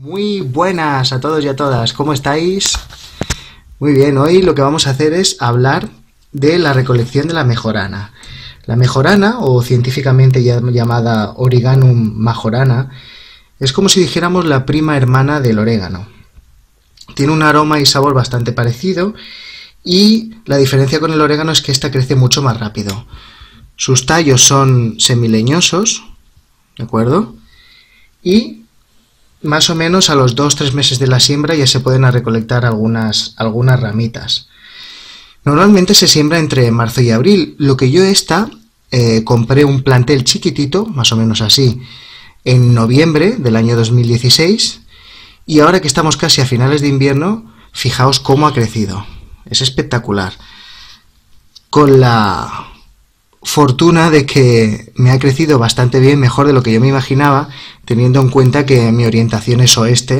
Muy buenas a todos y a todas, ¿cómo estáis? Muy bien, hoy lo que vamos a hacer es hablar de la recolección de la mejorana. La mejorana, o científicamente llamada Origanum majorana, es como si dijéramos la prima hermana del orégano. Tiene un aroma y sabor bastante parecido y la diferencia con el orégano es que esta crece mucho más rápido. Sus tallos son semileñosos, ¿de acuerdo? Y más o menos a los 2-3 meses de la siembra ya se pueden recolectar algunas ramitas. Normalmente se siembra entre marzo y abril. Lo que yo compré un plantel chiquitito, más o menos así, en noviembre del año 2016, y ahora que estamos casi a finales de invierno, fijaos cómo ha crecido. Es espectacular. Con la fortuna de que me ha crecido bastante bien, mejor de lo que yo me imaginaba, teniendo en cuenta que mi orientación es oeste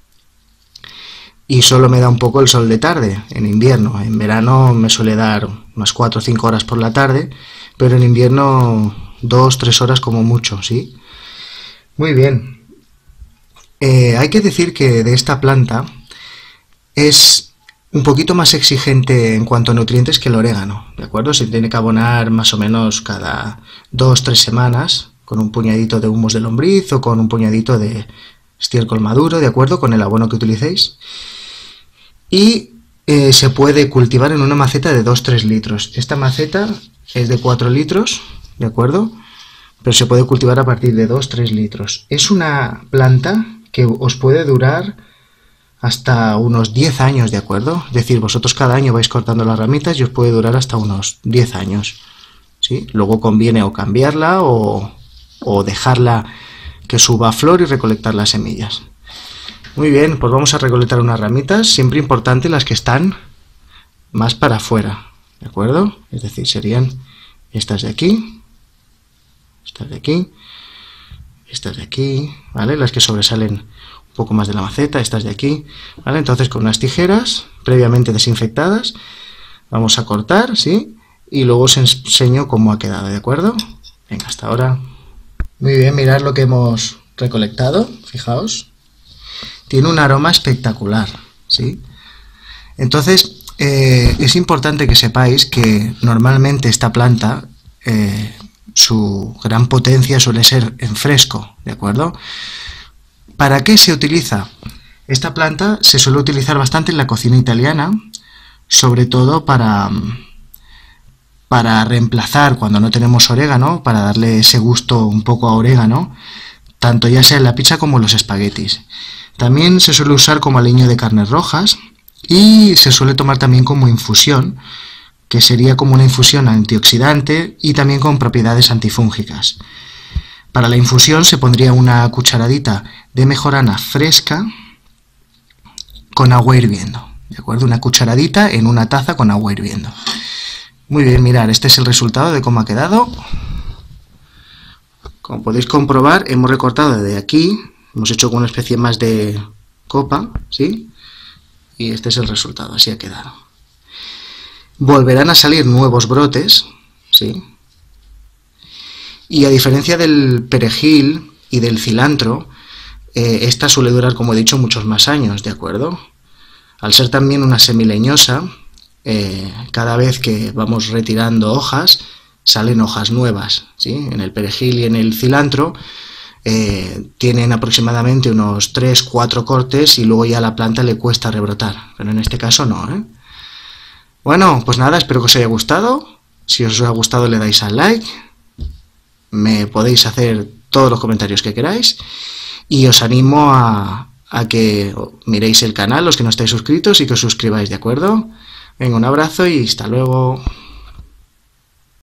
y solo me da un poco el sol de tarde en invierno. En verano me suele dar unas 4 o 5 horas por la tarde, pero en invierno 2-3 horas como mucho, ¿sí? Muy bien. Hay que decir que de esta planta es un poquito más exigente en cuanto a nutrientes que el orégano, ¿de acuerdo? Se tiene que abonar más o menos cada 2-3 semanas con un puñadito de humus de lombriz o con un puñadito de estiércol maduro, ¿de acuerdo? Con el abono que utilicéis. Y se puede cultivar en una maceta de 2-3 litros. Esta maceta es de 4 litros, ¿de acuerdo? Pero se puede cultivar a partir de 2-3 litros. Es una planta que os puede durar hasta unos 10 años, ¿de acuerdo? Es decir, vosotros cada año vais cortando las ramitas y os puede durar hasta unos 10 años, ¿sí? Luego conviene o cambiarla o dejarla que suba a flor y recolectar las semillas. Muy bien, pues vamos a recolectar unas ramitas, siempre importante las que están más para afuera, ¿de acuerdo? Es decir, serían estas de aquí, estas de aquí, estas de aquí, ¿vale? Las que sobresalen un poco más de la maceta, estas de aquí, ¿vale? Entonces con unas tijeras previamente desinfectadas vamos a cortar, ¿sí? Y luego os enseño cómo ha quedado, ¿de acuerdo? Venga, hasta ahora. Muy bien, mirad lo que hemos recolectado, fijaos. Tiene un aroma espectacular, ¿sí? Entonces, es importante que sepáis que normalmente esta planta, su gran potencia suele ser en fresco, ¿de acuerdo? ¿Para qué se utiliza? Esta planta se suele utilizar bastante en la cocina italiana, sobre todo para reemplazar cuando no tenemos orégano, para darle ese gusto un poco a orégano, tanto ya sea en la pizza como en los espaguetis. También se suele usar como aliño de carnes rojas y se suele tomar también como infusión, que sería como una infusión antioxidante y también con propiedades antifúngicas. Para la infusión se pondría una cucharadita de mejorana fresca con agua hirviendo, ¿de acuerdo? Una cucharadita en una taza con agua hirviendo. Muy bien, mirad, este es el resultado de cómo ha quedado. Como podéis comprobar, hemos recortado desde aquí, hemos hecho una especie más de copa, ¿sí? Y este es el resultado, así ha quedado. Volverán a salir nuevos brotes, ¿sí? Y a diferencia del perejil y del cilantro, esta suele durar, como he dicho, muchos más años, ¿de acuerdo? Al ser también una semileñosa, cada vez que vamos retirando hojas, salen hojas nuevas, ¿sí? En el perejil y en el cilantro tienen aproximadamente unos 3-4 cortes y luego ya a la planta le cuesta rebrotar, pero en este caso no, ¿eh? Bueno, pues nada, espero que os haya gustado. Si os ha gustado le dais al like. Me podéis hacer todos los comentarios que queráis y os animo a que miréis el canal, los que no estáis suscritos, y que os suscribáis, ¿de acuerdo? Venga, un abrazo y hasta luego.